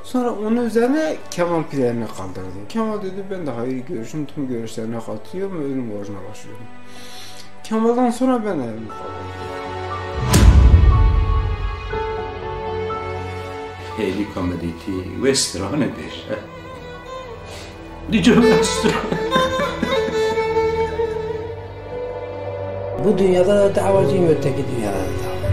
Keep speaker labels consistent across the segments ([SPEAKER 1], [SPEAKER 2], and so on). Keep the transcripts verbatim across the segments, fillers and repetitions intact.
[SPEAKER 1] Sonra onun üzerine Kemal planını kaldırdı. Kemal dedi ben de hayır görüşüm tüm görüşlerine katılıyorum ve ölüm borcuna başlıyorum. Kemal'dan sonra ben de elimi kaldırdım.
[SPEAKER 2] Heli komediti Westrane bir. Dice Westrane.
[SPEAKER 3] Bu dünyada da davacıyım, öteki dünyada da davacıyım.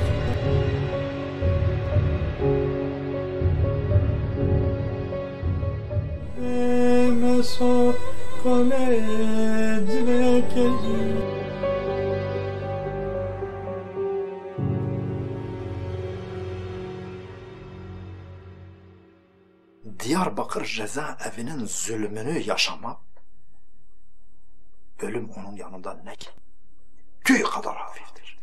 [SPEAKER 4] Diyarbakır cezaevinin zulmünü yaşamak, ölüm onun yanında ne ki? Tüy kadar hafiftir.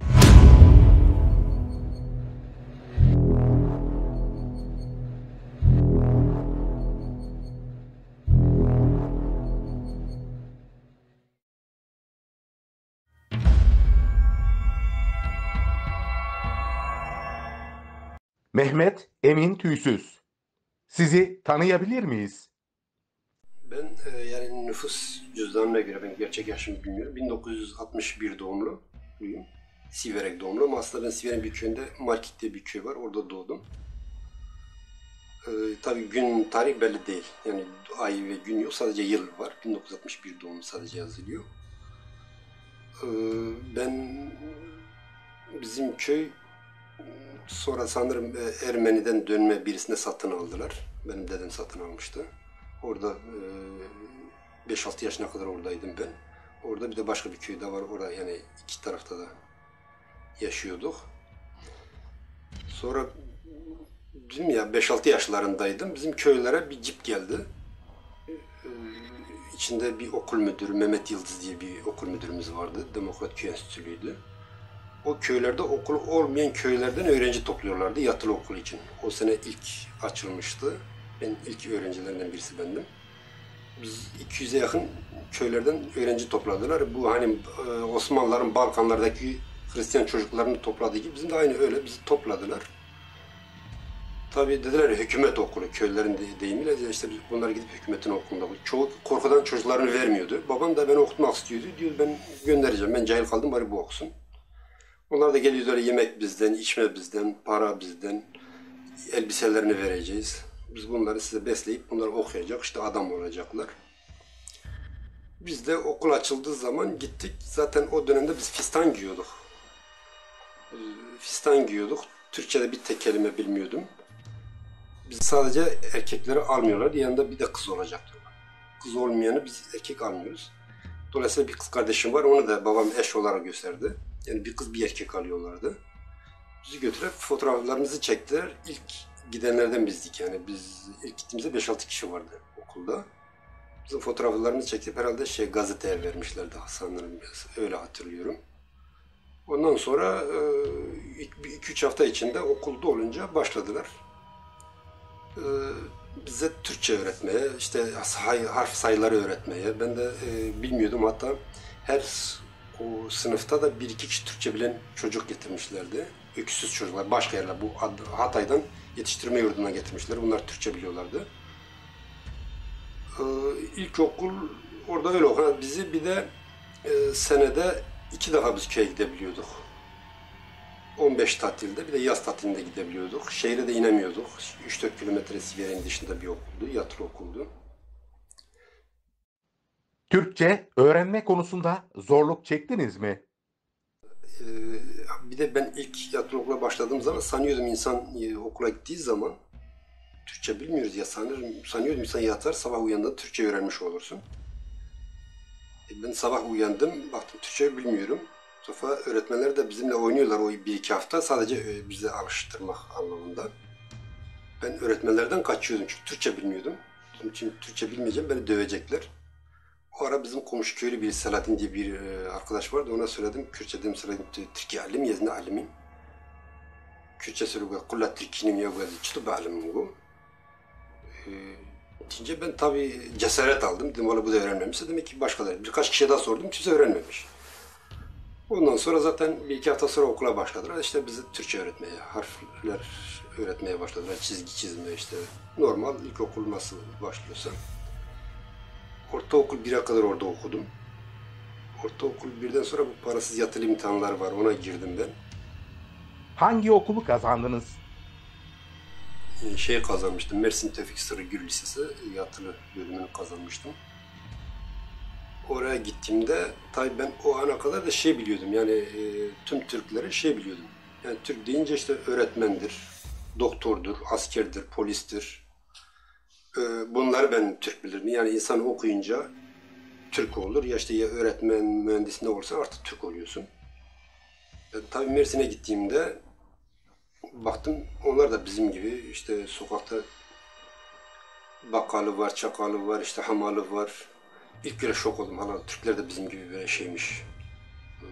[SPEAKER 5] Mehmet Emin Tüysüz. Sizi tanıyabilir miyiz?
[SPEAKER 6] Ben e, yani nüfus cüzdanına göre, ben gerçek yaşımı bilmiyorum, bin dokuz yüz altmış bir doğumluyum. Siverek doğumlu ama aslında ben Siverek'in bir köyünde Markik diye bir köy var, orada doğdum. E, tabii gün, tarih belli değil. Yani ay ve gün yok, sadece yıl var. bin dokuz yüz altmış bir doğumlu sadece yazılıyor. E, ben, bizim köy sonra sanırım Ermeni'den dönme birisine satın aldılar. Benim dedem satın almıştı. Orada beş altı yaşına kadar oradaydım ben. Orada bir de başka bir köy de var. Orada yani iki tarafta da yaşıyorduk. Sonra bizim ya beş altı yaşlarındaydım. Bizim köylere bir cip geldi. İçinde bir okul müdürü, Mehmet Yıldız diye bir okul müdürümüz vardı. Demokrat Köy Enstitülü'ydü. O köylerde okul olmayan köylerden öğrenci topluyorlardı yatılı okul için. O sene ilk açılmıştı. Ben ilk öğrencilerden birisi bendim. Biz iki yüze yakın köylerden öğrenci topladılar. Bu hani Osmanlıların Balkanlardaki Hristiyan çocuklarını topladığı gibi bizim de aynı öyle bizi topladılar. Tabii dediler hükümet okulu, köylerin deyimiyle işte bunlar gidip hükümetin okulunda. Çoğu korkudan çocuklarını vermiyordu. Babam da beni okutmak istiyordu. Diyor ben göndereceğim, ben cahil kaldım bari bu okusun. Onlar da geliyorlar, yemek bizden, içme bizden, para bizden, elbiselerini vereceğiz. Biz bunları size besleyip bunları okuyacak, işte adam olacaklar. Biz de okul açıldığı zaman gittik. Zaten o dönemde biz fistan giyiyorduk. Fistan giyiyorduk. Türkçe'de bir tek kelime bilmiyordum. Biz sadece erkekleri almıyorlar, yanında bir de kız olacak diyorlar. Kız olmayanı biz erkek almıyoruz. Dolayısıyla bir kız kardeşim var, onu da babam eş olarak gösterdi. Yani bir kız bir erkek alıyorlardı. Bizi götürüp fotoğraflarımızı çektiler. İlk gidenlerden bizdik yani. Biz ilk gittiğimizde beş altı kişi vardı okulda. Bizim fotoğraflarımızı çekip herhalde şey gazeteye vermişlerdi sanırım. Öyle hatırlıyorum. Ondan sonra iki üç hafta içinde okulda olunca başladılar. Bize Türkçe öğretmeye, işte harf sayıları öğretmeye. Ben de bilmiyordum, hatta her o sınıfta da bir iki kişi Türkçe bilen çocuk getirmişlerdi. Öksüz çocuklar, başka yerler, bu Hatay'dan yetiştirme yurduna getirmişler. Bunlar Türkçe biliyorlardı. Ee, ilkokul orada öyle okuyan bizi bir de e, senede iki defa biz köye gidebiliyorduk. on beş tatilde bir de yaz tatilinde gidebiliyorduk. Şehre de inemiyorduk. üç dört kilometre Siverek'in dışında bir okuldu, yatılı okuldu.
[SPEAKER 5] Türkçe öğrenme konusunda zorluk çektiniz mi?
[SPEAKER 6] Ee, bir de ben ilk yatılı okula başladığım zaman sanıyordum insan e, okula gittiği zaman Türkçe bilmiyoruz ya sanırım, sanıyordum insan yatar sabah uyandığında Türkçe öğrenmiş olursun. E, ben sabah uyandım, baktım Türkçe bilmiyorum. Sonra öğretmenler de bizimle oynuyorlar o bir iki hafta sadece e, bize alıştırmak anlamında. Ben öğretmenlerden kaçıyordum çünkü Türkçe bilmiyordum. Çünkü Türkçe bilmeyeceğim, beni dövecekler. O ara bizim komşu köylü bir Selahattin diye bir e, arkadaş vardı, ona söyledim. Kürtçe dedim, söyledim, Türkiye alim, yazını alimin. Kürtçe söyledim, kulla Türkiye'nim ya böyle, çıtı bir alimim bu. Deyince ben tabii cesaret aldım, dedim valla bu da öğrenmemişse demek ki başkaları. Birkaç kişiye daha sordum, kimse öğrenmemiş. Ondan sonra zaten bir iki hafta sonra okula başladılar. İşte bizi Türkçe öğretmeye, harfler öğretmeye başladılar. Çizgi çizme işte. Normal ilkokul nasıl başlıyorsa. Ortaokul bire kadar orada okudum. Ortaokul birden sonra bu parasız yatılı imtihanlar var. Ona girdim ben.
[SPEAKER 5] Hangi okulu kazandınız?
[SPEAKER 6] Şey kazanmıştım. Mersin Tevfik Sırrı Gül Lisesi yatılı bölümünü kazanmıştım. Oraya gittiğimde tabii ben o ana kadar da şey biliyordum. Yani e, tüm Türkleri şey biliyordum. Yani Türk deyince işte öğretmendir, doktordur, askerdir, polistir. E, bunları ben Türk bilirdim. Yani insan okuyunca Türk olur. Ya işte ya öğretmen, mühendis ne olursa artık Türk oluyorsun. E, tabii Mersin'e gittiğimde baktım onlar da bizim gibi işte sokakta bakkalı var, çakalı var, işte hamalı var. İlk kere şok oldum. Hala Türkler de bizim gibi böyle şeymiş. Ee,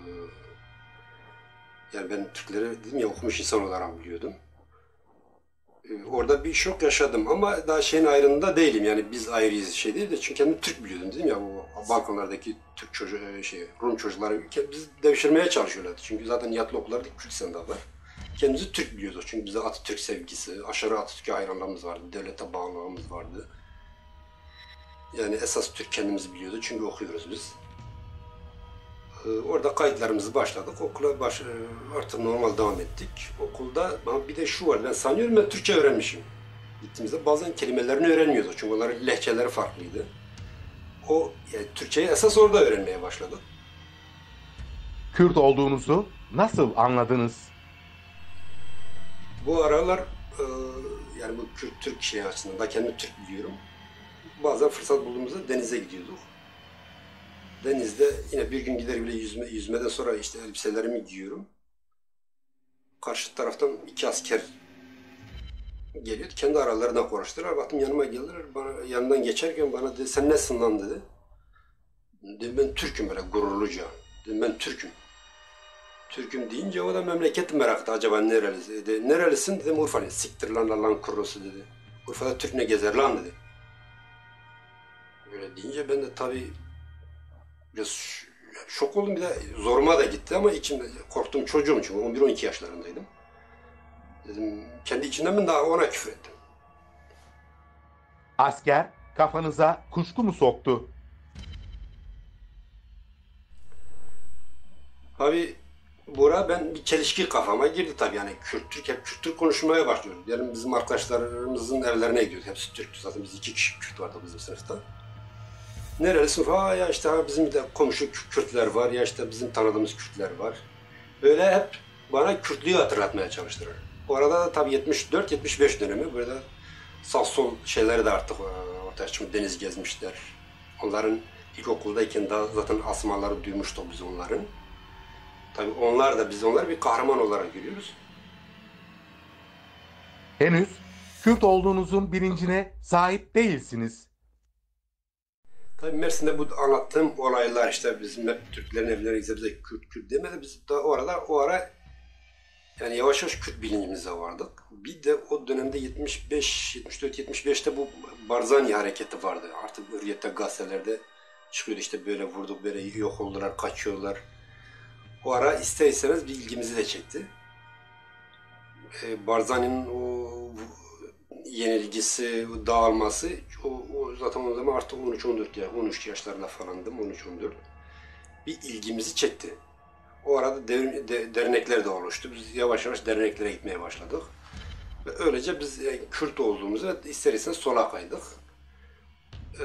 [SPEAKER 6] yani ben Türkleri dedim ya okumuş insan olarak biliyordum. Ee, orada bir şok yaşadım ama daha şeyin ayrımında değilim. Yani biz ayrıyız şey değil de çünkü kendim Türk biliyordum dedim ya o Balkanlardaki Türk çocuğu şey Rum çocukları biz devşirmeye çalışıyorlardı. Çünkü zaten yatılı okullarda Kürt sendal var. Kendimizi Türk biliyorduk çünkü bize Atatürk sevgisi, aşırı Atatürk'e hayranlığımız vardı, devlete bağlılığımız vardı. Yani esas Türk kendimizi biliyordu çünkü okuyoruz biz. Ee, orada kayıtlarımızı başladık, okula baş, artık normal devam ettik. Okulda bir de şu var, ben sanıyorum ben Türkçe öğrenmişim. Gittiğimizde bazen kelimelerini öğrenmiyorduk çünkü onların lehçeleri farklıydı. O yani Türkçeyi esas orada öğrenmeye başladık.
[SPEAKER 5] Kürt olduğunuzu nasıl anladınız?
[SPEAKER 6] Bu aralar e, yani bu Kürt Türk şey açısından da kendimi Türk biliyorum. Bazen fırsat bulduğumuzda denize gidiyorduk. Denizde yine bir gün gider bile yüzme, yüzmeden sonra işte elbiselerimi giyiyorum. Karşı taraftan iki asker geliyor. Kendi aralarına konuştular. Baktım yanıma geldiler. Bana, yanından geçerken bana dedi sen nesin lan dedi. Dedim ben Türk'üm böyle gururluca. Dedim ben Türk'üm. Türk'üm deyince o da memleket meraktı. Acaba nerelisin? Dedi. Nerelisin? Dedim Urfa'lıyım. Siktir lan lan kurusu dedi. Urfa'da Türk ne gezer lan dedi. Böyle deyince ben de tabii biraz şok oldum, bir de zoruma da gitti ama içimde korktum, çocuğum çünkü on bir on iki yaşlarındaydım. Dedim kendi içimden ben daha ona küfür ettim.
[SPEAKER 5] Asker kafanıza kuşku mu soktu?
[SPEAKER 6] Abi bura ben bir çelişki kafama girdi tabii yani Kürt Türk hep Kürt Türk konuşmaya başlıyoruz. Yani bizim arkadaşlarımızın evlerine gidiyoruz. Hepsi Türk. Zaten biz iki kişi Kürt vardı bizim sınıfta. Nerelisin? Ha ya işte ha bizim de komşu Kürtler var ya işte bizim tanıdığımız Kürtler var. Böyle hep bana Kürtlüğü hatırlatmaya çalıştılar. Bu arada da tabii yetmiş dört yetmiş beş dönemi böyle sağ sol şeyleri de artık ortaya çıkmış, deniz gezmişler. Onların ilkokuldayken daha zaten asmaları duymuştuk biz onların. Tabii onlar da biz onları bir kahraman olarak görüyoruz.
[SPEAKER 5] Henüz Kürt olduğunuzun bilincine sahip değilsiniz.
[SPEAKER 6] Tabii Mersin'de bu anlattığım olaylar işte bizim hep Türklerin evlerine gitse bize Kürt Kürt demedi. Biz de o arada o ara yani yavaş yavaş Kürt bilincimize vardık. Bir de o dönemde yetmiş beş yetmiş dört yetmiş beşte bu Barzani hareketi vardı. Artık Hürriyet'te gazetelerde çıkıyordu işte böyle vurduk böyle yok oldular kaçıyorlar. O ara ister istemez bir ilgimizi de çekti. Ee, Barzani'nin o yenilgisi, dağılması, o, o zaten o zaman artık on üç on dört ya on üç yaşlarında falandım, on üç on dört. Bir ilgimizi çekti. O arada der, de, dernekler de oluştu. Biz yavaş yavaş derneklere gitmeye başladık. Ve öylece biz yani, Kürt olduğumuzu ister istemez sola kaydık. Ee,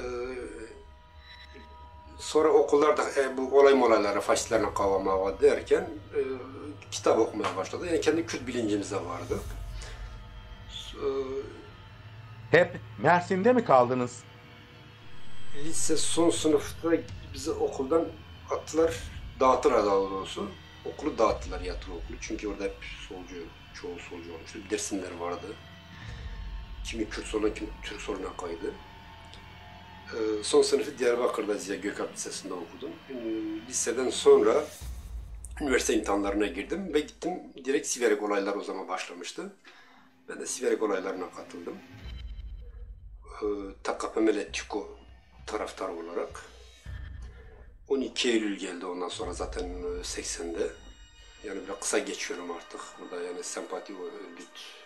[SPEAKER 6] sonra okullarda e, bu olay molayları, faşistlerle kavga derken e, kitap okumaya başladık. Yani kendi Kürt bilincimize vardık. Ee,
[SPEAKER 5] Hep Mersin'de mi kaldınız?
[SPEAKER 6] Lise son sınıfta bizi okuldan attılar, dağıttılar daha doğrusu. Okulu dağıttılar, yatılı okulu. Çünkü orada hep solcu, çoğu solcu olmuştu. Dersimler vardı. Kimi Kürt soluna, kimi Türk soluna kaydı. Ee, son sınıfı Diyarbakır'da Ziya Gökalp Lisesi'nde okudum. Ee, liseden sonra üniversite imtihanlarına girdim ve gittim. Direkt Siverek olayları o zaman başlamıştı. Ben de Siverek olaylarına katıldım. Ee, T K P M L TÜKO taraftar olarak. on iki Eylül geldi ondan sonra zaten seksende. Yani biraz kısa geçiyorum artık. Burada yani sempati o örgüt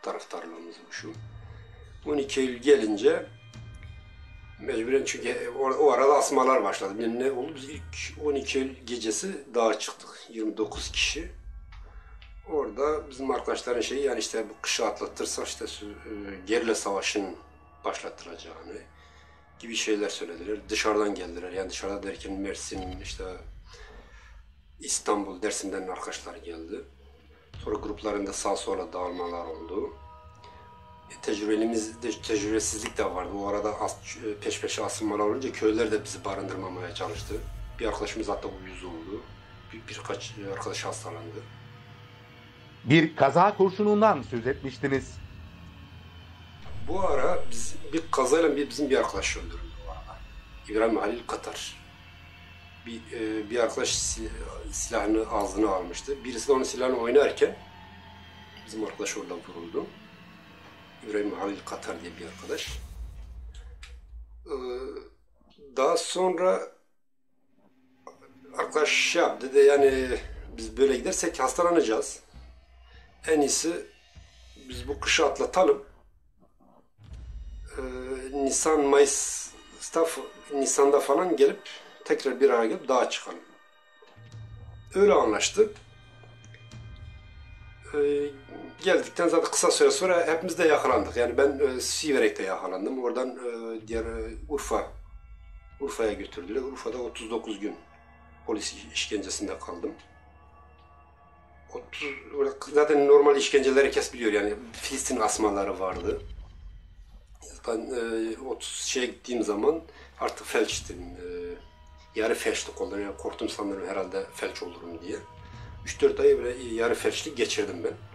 [SPEAKER 6] taraftarlığımız bu şu. on iki Eylül gelince mecburen çünkü o, o arada asmalar başladı. Yani ne oldu? Biz ilk on iki Eylül gecesi dağa çıktık. yirmi dokuz kişi. Orada bizim arkadaşların şeyi yani işte bu kışı atlatırsa işte gerilla savaşın başlatılacağını gibi şeyler söylediler. Dışarıdan geldiler. Yani dışarıda derken Mersin, işte İstanbul, Dersim'den arkadaşlar geldi. Sonra gruplarında sağ sola dağılmalar oldu. E, tecrübelimiz, de, tecrübesizlik de vardı. O arada as, peş peşe asılmalar olunca köyler de bizi barındırmamaya çalıştı. Bir arkadaşımız hatta uyuz oldu. Bir, birkaç arkadaş hastalandı.
[SPEAKER 5] Bir kaza kurşunundan söz etmiştiniz.
[SPEAKER 6] Bu ara biz bir kazayla bir, bizim bir arkadaş öldürüldü bu arada. İbrahim Halil Katar. Bir, e, bir arkadaş silahını ağzına almıştı. Birisi de onun silahını oynarken bizim arkadaş orada vuruldu. İbrahim Halil Katar diye bir arkadaş. Ee, daha sonra arkadaş şey yaptı dedi yani biz böyle gidersek hastalanacağız. En iyisi biz bu kışı atlatalım. Ee, Nisan, Mayıs, Nisan'da falan gelip tekrar bir araya gelip dağa çıkalım. Öyle anlaştık. Ee, geldikten zaten kısa süre sonra hepimiz de yakalandık. Yani ben e, Siverek'te yakalandım. Oradan e, diğer e, Urfa, Urfa'ya götürdüler. Urfa'da otuz dokuz gün polis işkencesinde kaldım. otuz, zaten normal işkenceleri herkes biliyor yani Filistin asmaları vardı. Ben e, otuz şeye gittiğim zaman artık felçtim. E, yarı felçlik oldum. Yani korktum sanırım herhalde felç olurum diye. üç dört ay böyle yarı felçlik geçirdim ben.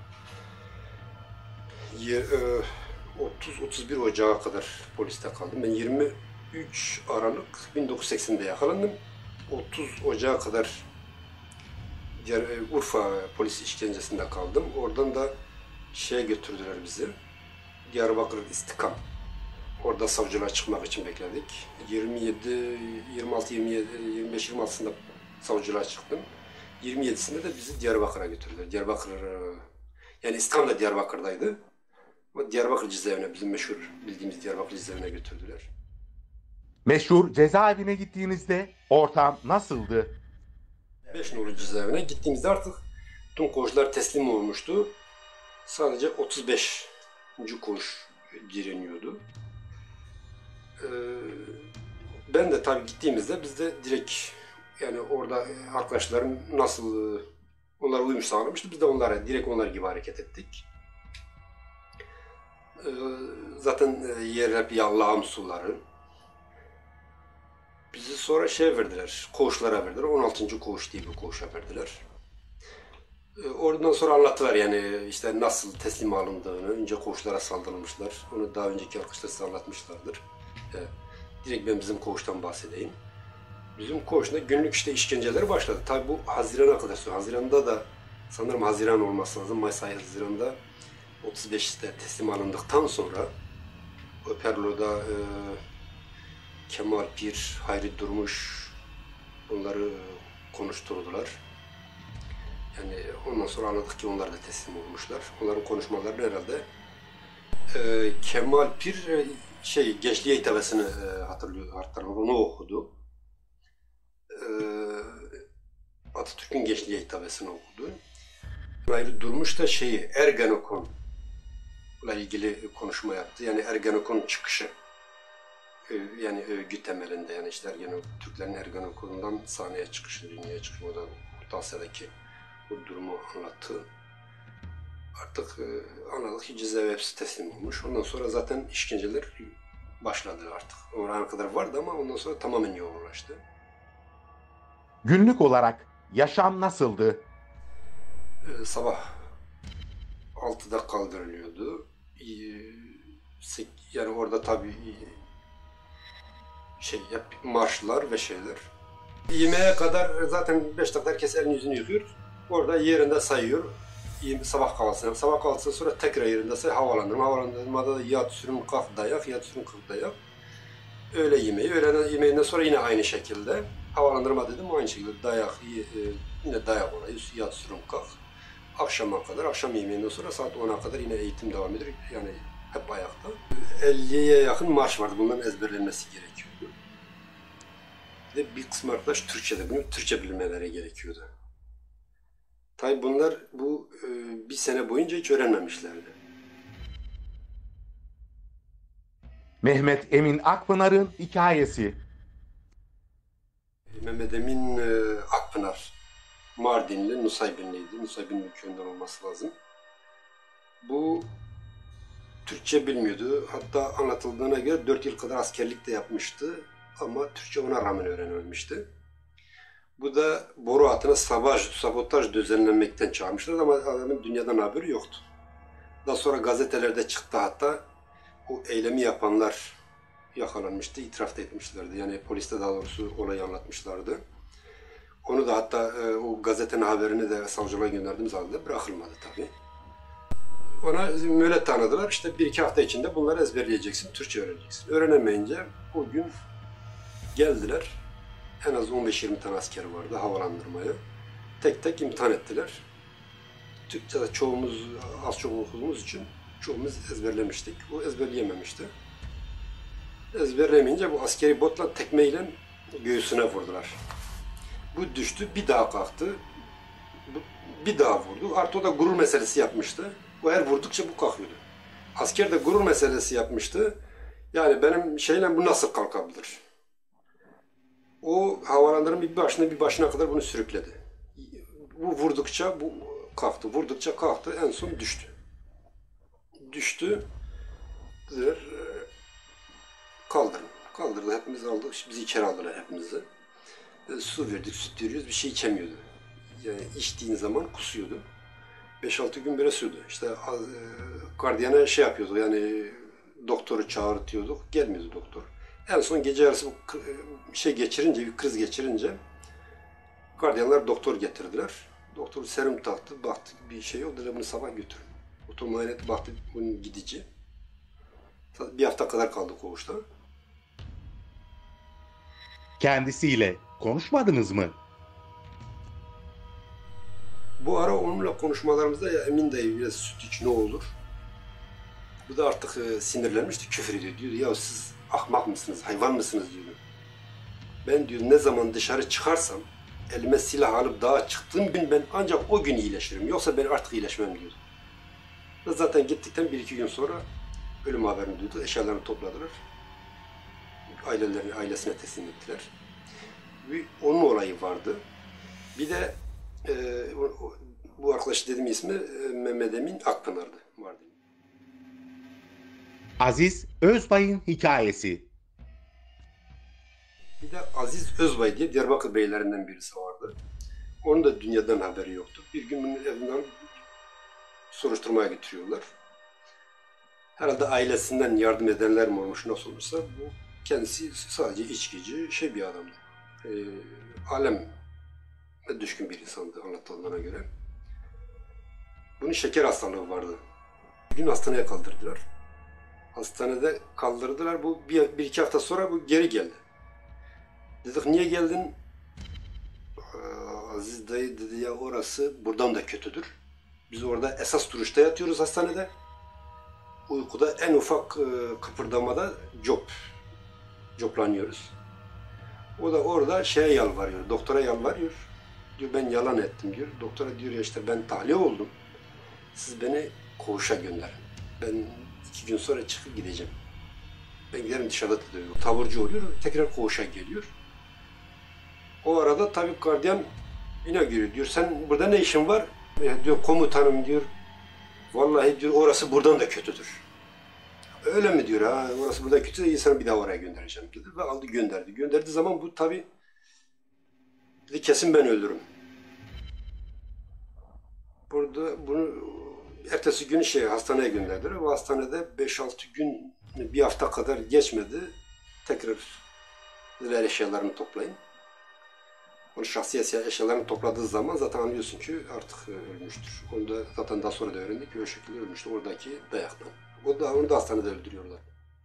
[SPEAKER 6] otuz otuz bir Ocağı kadar poliste kaldım. Ben yirmi üç Aralık bin dokuz yüz seksende yakalandım. otuz Ocağı kadar diğer Urfa polis işkencesinde kaldım. Oradan da şeye götürdüler bizi. Diyarbakır İstikam. Orada savcılığa çıkmak için bekledik. yirmi yedi, yirmi altı, yirmi yedi, yirmi beş, yirmi altısında savcılığa çıktım. yirmi yedisinde de bizi Diyarbakır'a götürdüler. Diyarbakır, yani İstikam da Diyarbakır'daydı. Ama Diyarbakır cezaevine, bizim meşhur bildiğimiz Diyarbakır cezaevine götürdüler.
[SPEAKER 5] Meşhur cezaevine gittiğinizde ortam nasıldı?
[SPEAKER 6] beş nolu cezaevine gittiğimizde artık tüm koğuşlar teslim olmuştu. Sadece otuz beşinci koğuş direniyordu. Ee, ben de tabii gittiğimizde biz de direkt yani orada arkadaşlarım nasıl onlara uyum sağlamıştı. Biz de onlara direkt onlar gibi hareket ettik. Ee, zaten yer hep yallağım suları. Bizi sonra şey verdiler, koğuşlara verdiler. on altıncı koğuş diye bir koğuşa verdiler. Ee, oradan sonra anlattılar yani işte nasıl teslim alındığını. Önce koğuşlara saldırılmışlar. Onu daha önceki arkadaşlar size anlatmışlardır. Ee, direkt ben bizim koğuştan bahsedeyim. Bizim koğuşta günlük işte işkenceleri başladı. Tabi bu Haziran'a kadar sonra. Haziran'da da sanırım Haziran olması lazım. Mayıs ayı Haziran'da otuz beşte teslim alındıktan sonra Öperlo'da e, Kemal Pir, Hayri Durmuş bunları konuşturdular. Yani ondan sonra anladık ki onlar da teslim olmuşlar. Onların konuşmalarını herhalde e, Kemal Pir e, şey Gençliğe Hitabesini e, hatırlıyor, hatırlıyor, onu okudu. E, Atatürk'ün Gençliğe Hitabesini okudu. Hayri Durmuş da şeyi Ergenekon'la ilgili konuşma yaptı. Yani Ergenekon çıkışı. Yani övgü temelinde yani işte Ergenekon, Türklerin Ergenekon'dan sahneye çıkışı, dünyaya çıkışı, o da Orta Asya'daki bu durumu anlattı. Artık anladık ki cezaevi hepsi teslim olmuş. Ondan sonra zaten işkenceler başladı artık. Oraya kadar vardı ama ondan sonra tamamen yoğunlaştı.
[SPEAKER 5] Günlük olarak yaşam nasıldı?
[SPEAKER 6] Ee, sabah altıda kaldırılıyordu. Yani orada tabii şey yap, marşlar ve şeyler. Yemeğe kadar zaten beş dakika herkes elini yüzünü yıkıyor. Orada yerinde sayıyor. Sabah kahvaltısına. Sabah kahvaltısından sonra tekrar yerinde say, havalandırma. Havalandırmada da yat, sürüm, kalk, dayak, yat, sürüm, kalk, dayak. Öğle yemeği. Öğle yemeğinden sonra yine aynı şekilde. Havalandırma dedim aynı şekilde dayak, yine dayak olayı, yat, sürüm, kalk. Akşama kadar, akşam yemeğinden sonra saat ona kadar yine eğitim devam ediyor. Yani hep ayakta. elliye yakın marş vardı. Bunların ezberlenmesi gerekiyordu. Bir de bir kısmı arkadaş Türkçe'de bunu Türkçe bilmeleri gerekiyordu. Tabi bunlar bu e, bir sene boyunca hiç öğrenmemişlerdi.
[SPEAKER 5] Mehmet Emin Akpınar'ın hikayesi.
[SPEAKER 6] Mehmet Emin e, Akpınar, Mardinli, Nusaybinliydi. Nusaybinli köyünden olması lazım. Bu Türkçe bilmiyordu. Hatta anlatıldığına göre dört yıl kadar askerlik de yapmıştı. Ama Türkçe ona rağmen öğrenememişti. Bu da boru hattına sabotaj, sabotaj düzenlenmekten çağırmışlar ama adamın dünyadan haberi yoktu. Daha sonra gazetelerde çıktı hatta o eylemi yapanlar yakalanmıştı, itiraf da etmişlerdi. Yani poliste daha doğrusu olayı anlatmışlardı. Onu da hatta e, o gazetenin haberini de savcılığa gönderdiğimiz halde bırakılmadı tabii. Ona mühlet tanıdılar. İşte bir iki hafta içinde bunları ezberleyeceksin, Türkçe öğreneceksin. Öğrenemeyince o gün geldiler. En az on beş yirmi tane asker vardı havalandırmaya. Tek tek imtihan ettiler. Türkçe'de çoğumuz az çok okuduğumuz için çoğumuz ezberlemiştik. O ezberleyememişti. Ezberlemeyince bu askeri botla tekmeyle göğsüne vurdular. Bu düştü, bir daha kalktı. Bir daha vurdu. Artı o da gurur meselesi yapmıştı. Bu her vurdukça bu kalkıyordu. Asker de gurur meselesi yapmıştı. Yani benim şeyle bu nasıl kalkabilir? O havalandırın bir başına bir başına kadar bunu sürükledi. Bu vurdukça bu kalktı, vurdukça kalktı, en son düştü. Düştü, kaldırın, kaldırdı, hepimiz aldık, bizi içeri aldılar hepimizi. E, su verdik, süt veriyoruz, bir şey içemiyordu. Yani içtiğin zaman kusuyordu. beş altı gün böyle sürdü. İşte e, gardiyana şey yapıyordu, yani doktoru çağırtıyorduk, gelmiyordu doktor. En son gece yarısı bu şey geçirince, bir kriz geçirince gardiyanlar doktor getirdiler. Doktor serum taktı, baktı bir şey yok, dedi bunu sabah götürün. Otomuayene baktı, bunun gidici. Bir hafta kadar kaldı koğuşta.
[SPEAKER 5] Kendisiyle konuşmadınız mı?
[SPEAKER 6] Bu ara onunla konuşmalarımızda ya Emin dayı biraz süt iç ne olur? Bu da artık e, sinirlenmişti, küfür ediyor. Diyordu ya siz ahmak mısınız, hayvan mısınız diyordu. Ben diyor ne zaman dışarı çıkarsam elime silah alıp dağa çıktığım gün ben ancak o gün iyileşirim. Yoksa ben artık iyileşmem diyordu. Ve zaten gittikten bir iki gün sonra ölüm haberini duydu. Eşyalarını topladılar. Ailelerini, ailesine teslim ettiler. Bir, onun olayı vardı. Bir de e, bu arkadaş dediğim ismi e, Mehmet Emin Akpınar'dı. Vardı.
[SPEAKER 5] Aziz Özbay'ın hikayesi.
[SPEAKER 6] Bir de Aziz Özbay diye Diyarbakır beylerinden birisi vardı. Onun da dünyadan haberi yoktu. Bir gün bunun evinden soruşturmaya götürüyorlar. Herhalde ailesinden yardım edenler mi olmuş, nasıl olmuşsa bu kendisi sadece içkici şey bir adamdı. E, alem düşkün bir insandı anlatıldığına göre. Bunun şeker hastalığı vardı. Bir gün hastaneye kaldırdılar. Hastanede kaldırdılar. Bu bir, bir iki hafta sonra bu geri geldi. Dedik niye geldin? Aziz dayı dedi ya orası buradan da kötüdür. Biz orada esas duruşta yatıyoruz hastanede. Uykuda en ufak e, kıpırdamada cop, coplanıyoruz. O da orada şeye yalvarıyor, doktora yalvarıyor. Diyor ben yalan ettim diyor. Doktora diyor ya işte ben tahliye oldum. Siz beni koğuşa gönderin. Ben iki gün sonra çıkıp gideceğim. Ben giderim dışarıda diyor. Taburcu oluyor, tekrar koğuşa geliyor. O arada tabii gardiyan yine görüyor. Diyor sen burada ne işin var? E, diyor komutanım diyor. Vallahi diyor orası buradan da kötüdür. Öyle mi diyor ha? Orası burada kötü de insanı bir daha oraya göndereceğim dedi ve aldı gönderdi. Gönderdiği zaman bu tabii dedi kesin ben öldürürüm. Burada bunu ertesi gün şey hastaneye gönderdiler ve hastanede beş altı gün bir hafta kadar geçmedi. Tekrar dediler eşyalarını toplayın. Onu şahsi eşyalarını topladığı zaman zaten anlıyorsun ki artık ölmüştür. Onu da zaten daha sonra da öğrendik ki o şekilde ölmüştür oradaki dayaktan. O da, onu da hastanede öldürüyorlar.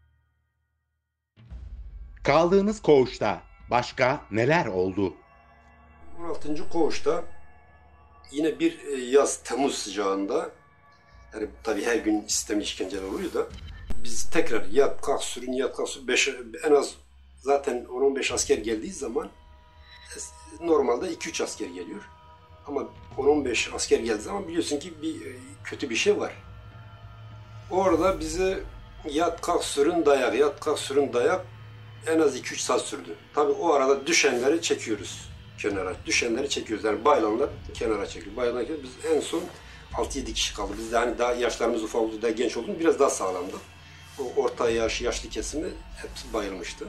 [SPEAKER 5] Kaldığınız koğuşta başka neler oldu?
[SPEAKER 6] on altıncı koğuşta yine bir e, yaz Temmuz sıcağında, yani tabii her gün sistemli işkenceler oluyor da, biz tekrar yat kalk sürün yat kalk sürün beş, en az zaten on on beş asker geldiği zaman normalde iki üç asker geliyor. Ama on on beş asker geldiği zaman biliyorsun ki bir kötü bir şey var. Orada bizi yat kalk sürün dayak, yat kalk sürün dayak en az iki üç saat sürdü. Tabii o arada düşenleri çekiyoruz kenara. Düşenleri çekiyoruz. Yani bayılanlar kenara çekiyor. Bayılanlar kenara. Biz en son altı yedi kişi kaldı. Biz de hani daha yaşlarımız ufak oldu, daha genç olduğumuz biraz daha sağlamdı. O orta yaş, yaşlı kesimi hepsi bayılmıştı.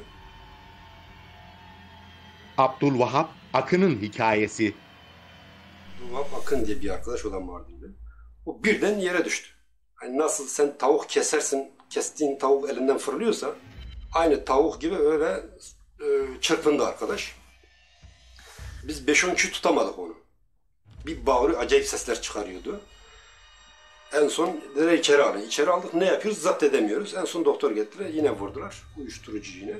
[SPEAKER 5] Abdülvahap Akın'ın hikayesi.
[SPEAKER 6] Abdülvahap Akın diye bir arkadaş olan Mardinli. O birden yere düştü. Hani nasıl sen tavuk kesersin, kestiğin tavuk elinden fırlıyorsa aynı tavuk gibi öyle e, çırpındı arkadaş. Biz beş on kişi tutamadık onu. Bir bağırıyor, acayip sesler çıkarıyordu. En son dediler içeri alın. İçeri aldık, ne yapıyoruz? Zapt edemiyoruz. En son doktor getirdiler, yine vurdular. Uyuşturucu yine.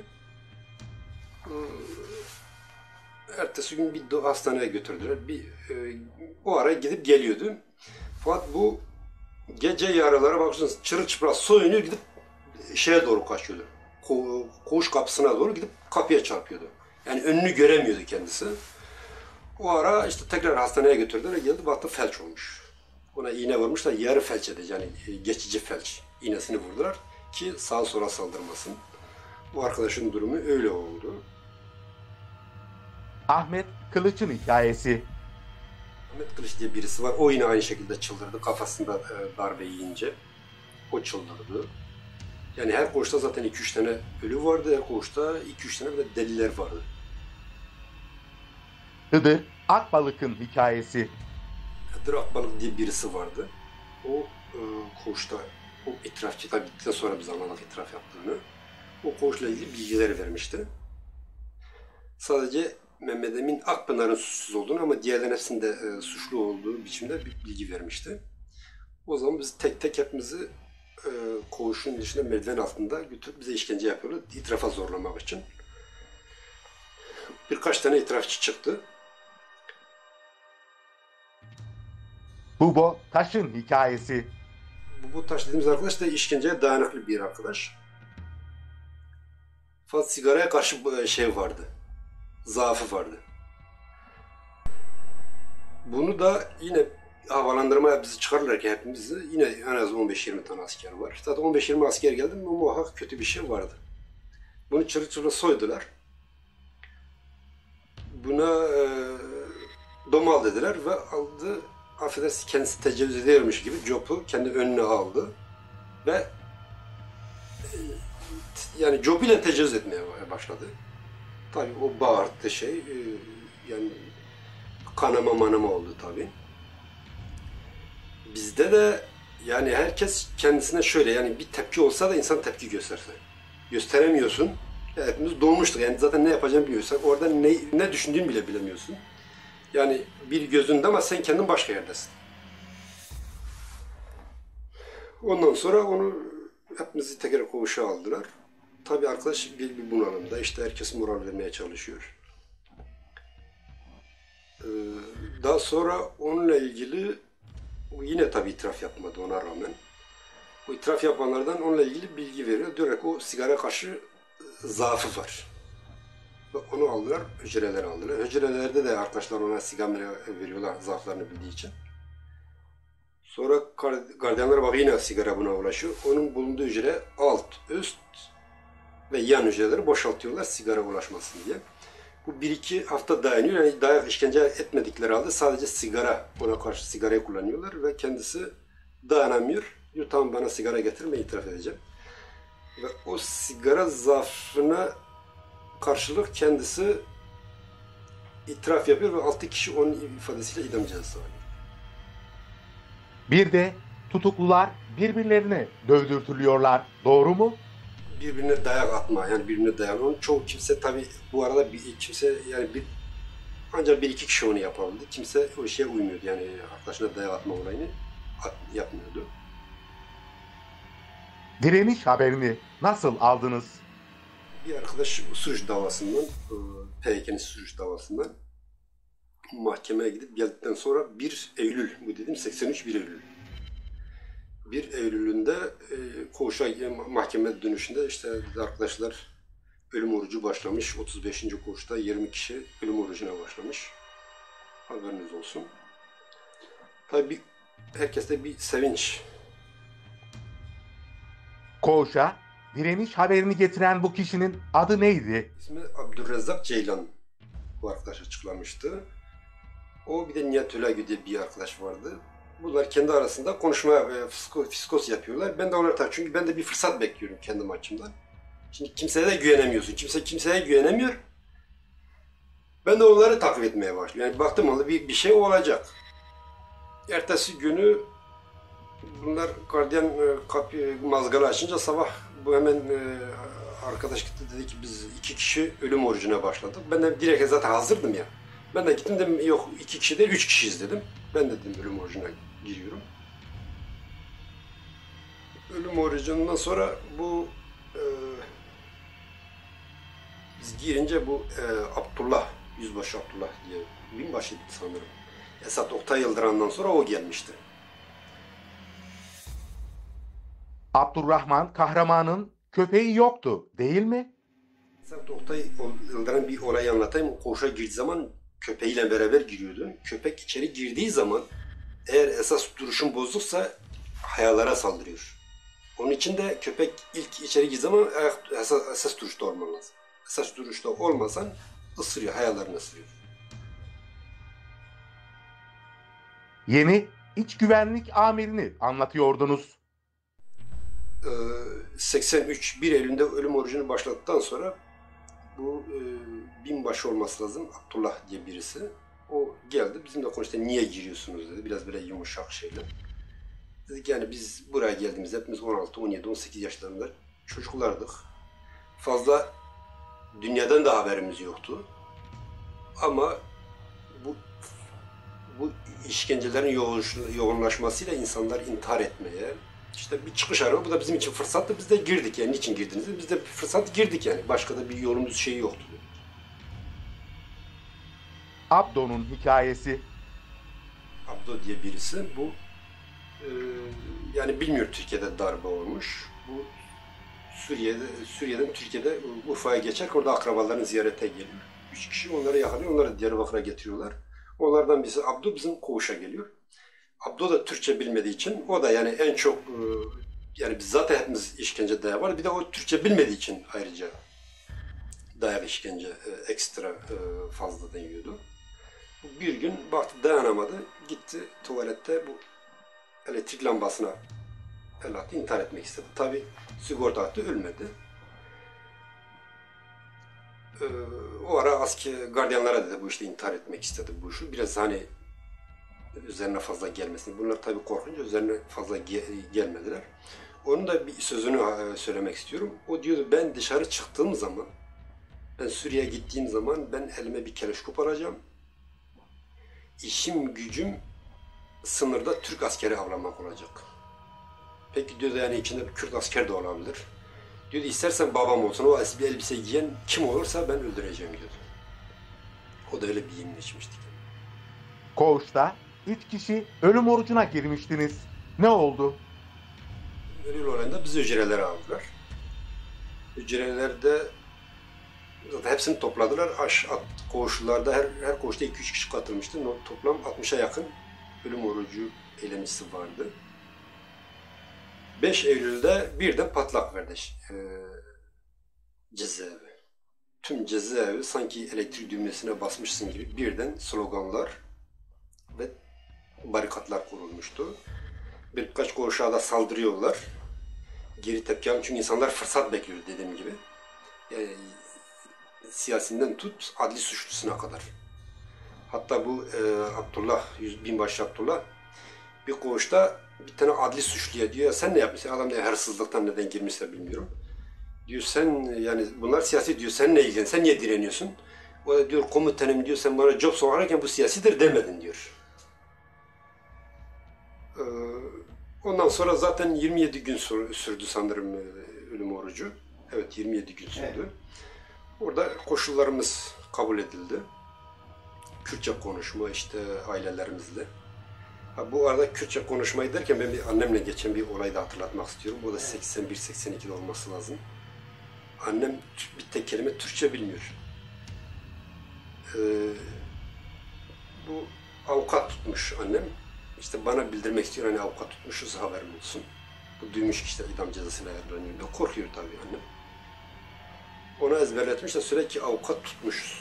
[SPEAKER 6] Ertesi gün bir hastaneye götürdüler. Bir, e, o ara gidip geliyordu. Fakat bu gece yarılara bakıyorsunuz çırılçıplak soyunuyor, gidip şeye doğru kaçıyordu. Ko koğuş kapısına doğru gidip kapıya çarpıyordu. Yani önünü göremiyordu kendisi. O ara işte tekrar hastaneye götürdüler, geldi baktı felç olmuş. Ona iğne vurmuşlar, yarı felç edici, yani geçici felç iğnesini vurdular ki sağa sola saldırmasın. Bu arkadaşın durumu öyle oldu.
[SPEAKER 5] Ahmet Kılıç'ın hikayesi.
[SPEAKER 6] Ahmet Kılıç diye birisi var, o yine aynı şekilde çıldırdı, kafasında darbe yiyince o çıldırdı. Yani her koğuşta zaten iki üç tane ölü vardı, her koğuşta iki üç tane de deliler vardı.
[SPEAKER 5] Hıdır Akbalık'ın hikayesi.
[SPEAKER 6] Hıdır Akbalık diye birisi vardı. O e, koğuşta, o itirafçı, tabii bittikten sonra biz anladık itiraf yaptığını. O koğuşla ilgili bilgileri vermişti. Sadece Mehmet Emin Akpınar'ın suçsuz olduğunu ama diğerlerin hepsinde e, suçlu olduğu biçimde bir bilgi vermişti. O zaman biz tek tek hepimizi e, koğuşun dışında merdiven altında götürüp bize işkence yapıyorlar, itirafa zorlamak için. Birkaç tane itirafçı çıktı.
[SPEAKER 5] Bubo Taş'ın hikayesi.
[SPEAKER 6] Bu Taş dediğimiz arkadaş da işkenceye dayanıklı bir arkadaş. Fakat sigaraya karşı şey vardı, zaafı vardı. Bunu da yine havalandırmaya bizi çıkarırlarken hepimizi yine en az on beş yirmi tane asker var. Zaten on beş yirmi asker geldi mi muhakkak kötü bir şey vardı. Bunu çırı çırı soydular. Buna e, domal dediler ve aldı, affedersin kendisi tecavüz ediyormuş gibi copu kendi önüne aldı ve e, yani copuyla tecavüz etmeye başladı. Tabii o bağırttı şey, e, yani kanama manama oldu tabii. Bizde de yani herkes kendisine şöyle, yani bir tepki olsa da insan tepki gösterse. Gösteremiyorsun. Hepimiz donmuştuk. Yani zaten ne yapacağını bilmiyorsan, orada ne, ne düşündüğünü bile bilemiyorsun. Yani bir gözünde ama sen kendin başka yerdesin. Ondan sonra onu hepimizi tekrar koğuşa aldılar. Tabii arkadaş bir, bir bunalımda. İşte herkes moral vermeye çalışıyor. Ee, daha sonra onunla ilgili yine tabii itiraf yapmadı ona rağmen. O itiraf yapanlardan onunla ilgili bilgi veriyor. Diyor ki o sigara karşı zaafı var. Ve onu aldılar, hücrelere aldılar. Hücrelerde de arkadaşlar ona sigara veriyorlar zaaflarını bildiği için. Sonra gardiyanlara bak yine sigara buna ulaşıyor. Onun bulunduğu hücre alt, üst ve yan hücreleri boşaltıyorlar sigara ulaşmasın diye. Bu bir iki hafta dayanıyor. Yani dayak işkence etmedikleri halde sadece sigara, ona karşı sigarayı kullanıyorlar ve kendisi dayanamıyor. Diyor tamam bana sigara getirme, itiraf edeceğim. Ve o sigara zaafına karşılık kendisi itiraf yapıyor ve altı kişi onun ifadesiyle idam cezası alıyor.
[SPEAKER 5] Bir de tutuklular birbirlerine dövdürtülüyorlar. Doğru mu?
[SPEAKER 6] Birbirine dayak atma, yani birbirine dayak. Onun çoğu kimse tabii bu arada bir kimse yani bir ancak bir iki kişi onu yapabildi. Kimse o şeye uymuyordu, yani arkadaşına dayak atma olayını at, yapmıyordu.
[SPEAKER 5] Direniş haberini nasıl aldınız?
[SPEAKER 6] Bir arkadaş Suruç davasından, P Y K'nin Suruç davasından mahkemeye gidip geldikten sonra bir Eylül, bu dedim seksen üç bir Eylül. bir Eylül'ünde e, koğuşa mahkeme dönüşünde işte arkadaşlar ölüm orucu başlamış. otuz beşinci koğuşta yirmi kişi ölüm orucuna başlamış. Haberiniz olsun. Tabii herkeste bir sevinç.
[SPEAKER 5] Koğuşa direniş haberini getiren bu kişinin adı neydi?
[SPEAKER 6] İsmi Abdurrezzak Ceylan. Bu arkadaş açıklamıştı. O bir de Nihat Ölagü diye bir arkadaş vardı. Bunlar kendi arasında konuşma, e, fisko, fiskos yapıyorlar. Ben de onları tabii çünkü ben de bir fırsat bekliyorum kendim açımdan. Şimdi kimseye de güvenemiyorsun. Kimse kimseye güvenemiyor. Ben de onları takip etmeye başlıyorum. Yani baktım onda bir, bir şey olacak. Ertesi günü bunlar gardiyan e, kapı mazgalı açınca sabah bu hemen e, arkadaş gitti dedi ki biz iki kişi ölüm orucuna başladık. Ben de direkt zaten hazırdım ya. Ben de gittim dedim yok iki kişi değil üç kişiyiz dedim. Ben de dedim ölüm orucuna giriyorum. Ölüm orucundan sonra bu e, biz girince bu e, Abdullah, Yüzbaşı Abdullah diye binbaşıydı sanırım. Esat Oktay Yıldıran'dan sonra o gelmişti.
[SPEAKER 5] Abdurrahman kahramanın köpeği yoktu, değil mi?
[SPEAKER 6] Esat Oktay Yıldıran bir olayı anlatayım. O koğuşa girdiği zaman köpeğiyle beraber giriyordu. Köpek içeri girdiği zaman eğer esas duruşun bozuksa hayalara saldırıyor. Onun için de köpek ilk içeri girdiği zaman esas, esas duruşta olman lazım. Esas duruşta olmasan ısırıyor, hayalarını ısırıyor.
[SPEAKER 5] Yeni iç güvenlik amirini anlatıyordunuz.
[SPEAKER 6] seksen üç bir Eylül'de ölüm orucunu başlattıktan sonra bu e, binbaşı olması lazım. Abdullah diye birisi. O geldi. Bizimle konuştu. Niye giriyorsunuz dedi. Biraz böyle yumuşak şeyler. Dedik yani biz buraya geldiğimiz hepimiz on altı, on yedi, on sekiz yaşlarında çocuklardık. Fazla dünyadan da haberimiz yoktu. Ama bu bu işkencelerin yoğunlaşmasıyla insanlar intihar etmeye, işte bir çıkış arıyor. Bu da bizim için fırsattı. Biz de girdik yani. Niçin girdiniz? Biz de bir fırsat girdik yani. Başka da bir yolumuz şeyi yoktu.
[SPEAKER 5] Abdo'nun hikayesi.
[SPEAKER 6] Abdo diye birisi. Bu e, yani bilmiyor Türkiye'de darbe olmuş. Bu Suriye'de Suriye'den Türkiye'de Urfa'ya geçerken orada akrabalarını ziyarete geliyor. Üç kişi onları yakalıyor. Onları Diyarbakır'a getiriyorlar. Onlardan birisi Abdo bizim koğuşa geliyor. Abdo da Türkçe bilmediği için o da yani en çok yani biz zaten hepimiz işkence dayağı var. Bir de o Türkçe bilmediği için ayrıca dayak işkence ekstra fazladan yiyordu. Bir gün baktı dayanamadı. Gitti tuvalette bu elektrik lambasına el attı, intihar etmek istedi. Tabi sigorta attı, ölmedi. O ara asker gardiyanlara dedi bu işte intihar etmek istedi bu işi. Biraz hani üzerine fazla gelmesin. Bunlar tabii korkunca üzerine fazla ge gelmediler. Onun da bir sözünü söylemek istiyorum. O diyordu ben dışarı çıktığım zaman, ben Suriye'ye gittiğim zaman ben elime bir keleşkop alacağım. İşim gücüm sınırda Türk askeri avlamak olacak. Peki diyordu yani içinde bir Kürt asker de olabilir. Diyordu istersen babam olsun o bir elbise giyen kim olursa ben öldüreceğim diyordu. O da öyle bir yemin içmiştik.
[SPEAKER 5] Koğuşta üç kişi ölüm orucuna girmiştiniz. Ne oldu?
[SPEAKER 6] Ölüm olayında bizi hücrelere aldılar. Hücrelerde zaten hepsini topladılar. Aş, at, koğuşlarda her, her koğuşta iki üç kişi katılmıştı. Toplam altmışa yakın ölüm orucu eylemcisi vardı. beş Eylül'de birden patlak verdi e, cezaevi. Tüm cezaevi sanki elektrik düğmesine basmışsın gibi birden sloganlar ve barikatlar kurulmuştu. Birkaç koğuşa da saldırıyorlar. Geri tepki alın çünkü insanlar fırsat bekliyor dediğim gibi. Yani, siyasinden tut adli suçlusuna kadar. Hatta bu e, Abdullah, binbaşı Abdullah bir koğuşta bir tane adli suçluya diyor sen ne yapmışsın? Adam ne hırsızlıktan neden girmişse bilmiyorum. Diyor sen yani bunlar siyasi diyor sen ne ilgileniyorsun? Sen niye direniyorsun? O da diyor komutanım diyor sen bana job sorarken bu siyasidir demedin diyor. Ee, ondan sonra zaten yirmi yedi gün sürdü sanırım ölüm orucu. Evet yirmi yedi gün sürdü. Evet. Orada koşullarımız kabul edildi. Kürtçe konuşma işte ailelerimizle. Ha, bu arada Kürtçe konuşmayı derken ben bir annemle geçen bir olayı da hatırlatmak istiyorum. O da seksen bir seksen ikide olması lazım. Annem bir tek kelime Türkçe bilmiyor. Ee, bu avukat tutmuş annem. İşte bana bildirmek istiyor, hani avukat tutmuşuz haberin olsun. Bu duymuş ki işte idam cezasıyla yargılanıyor. Korkuyor tabii annem. Ona ezberletmiş de sürekli avukat tutmuşuz.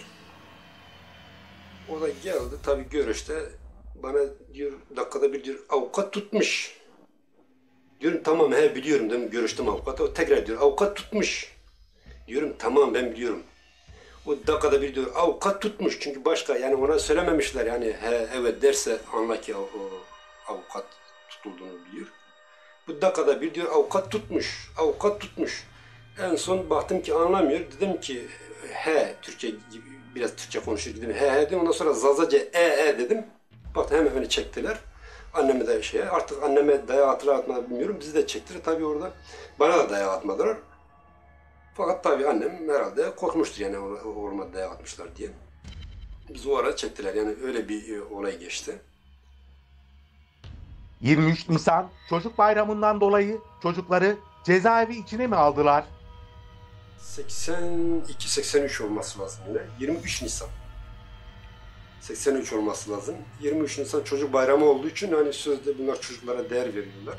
[SPEAKER 6] O da geldi tabii görüşte bana diyor dakikada bir diyor avukat tutmuş. Diyorum tamam he biliyorum dedim, görüştüm avukata. O tekrar diyor avukat tutmuş. Diyorum tamam ben biliyorum. O dakikada bir diyor avukat tutmuş. Çünkü başka yani ona söylememişler yani he evet derse anla ki o, o avukat tutulduğunu biliyor. Bu dakikada bir diyor avukat tutmuş. Avukat tutmuş. En son baktım ki anlamıyor. Dedim ki he Türkçe gibi biraz Türkçe konuşur dedim. He he dedim. Ondan sonra Zazaca e e dedim. Bak hemen beni çektiler. Anneme de şeye artık anneme dayağı hatırlar atmadı bilmiyorum. Bizi de çektiler tabii orada. Bana da dayağı atmadılar. Fakat tabii annem herhalde korkmuştur yani oğluma dayağı atmışlar diye. Bizi o ara çektiler yani öyle bir olay geçti.
[SPEAKER 5] yirmi üç Nisan Çocuk Bayramı'ndan dolayı çocukları cezaevi içine mi aldılar?
[SPEAKER 6] seksen iki seksen üç olması lazım yine. yirmi üç Nisan. seksen üç olması lazım. yirmi üç Nisan çocuk bayramı olduğu için hani sözde bunlar çocuklara değer veriyorlar.